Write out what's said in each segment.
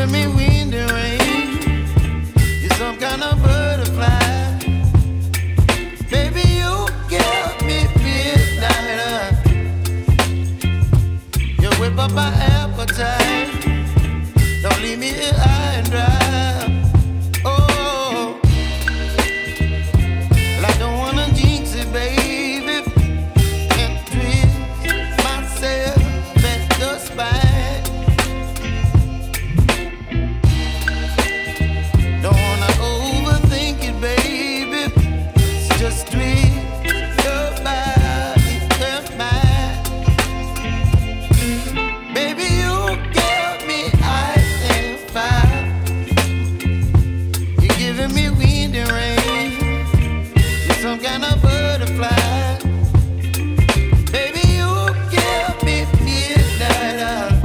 giving me wind and rain. You're some kind of butterfly. Baby, you give me midnight. You whip up my appetite. Don't leave me here high and dry. Oh, well, I don't wanna jinx it, baby. Can't twist myself at the spine. Don't wanna overthink it, baby. It's just twist your body and mine. Baby, you give me ice and fire. You're giving me wind and rain. You're some kind of butterfly. Baby, you give me midnight.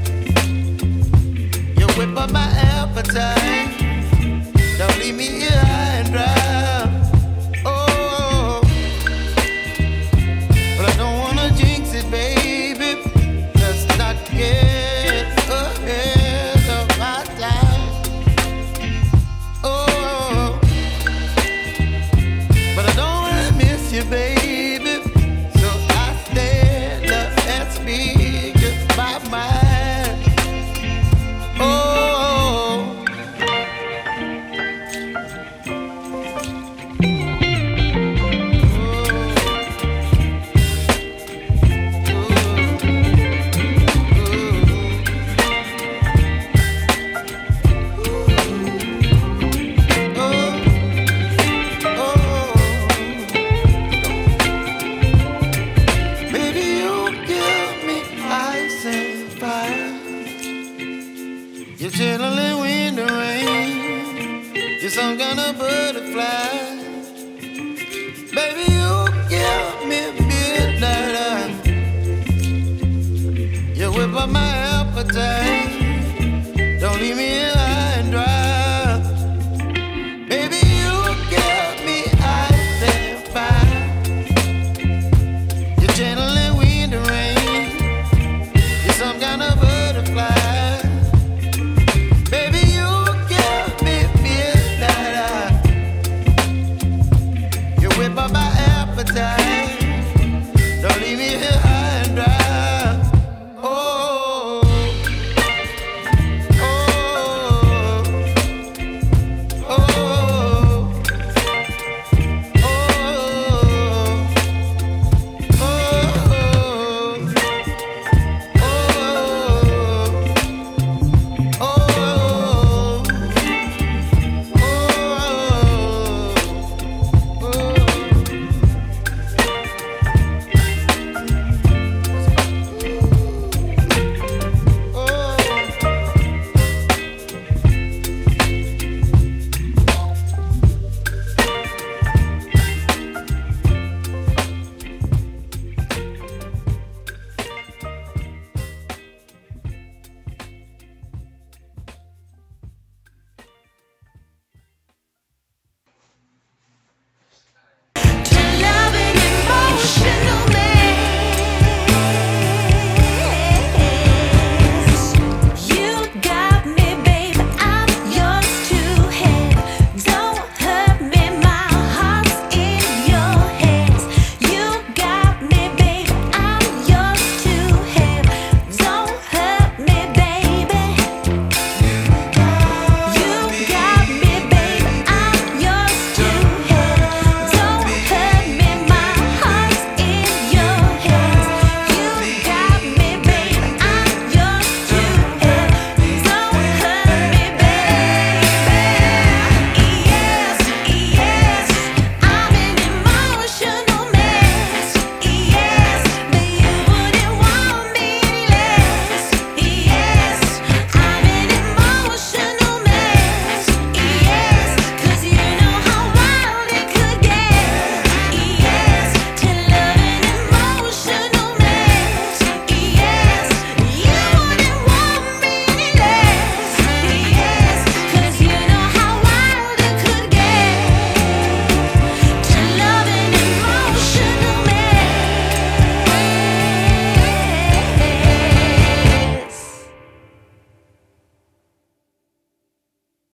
You whip up my appetite. Don't leave me here high and dry. Oh, but I don't wanna jinx it, baby. Let's not get ahead of my time. Oh, but I don't wanna miss you, baby. So I stand up and speak just my mind. Oh. You're chilling wind and rain. You're some kind of butterfly. Baby, you give me midnight. You whip up my appetite. Don't leave me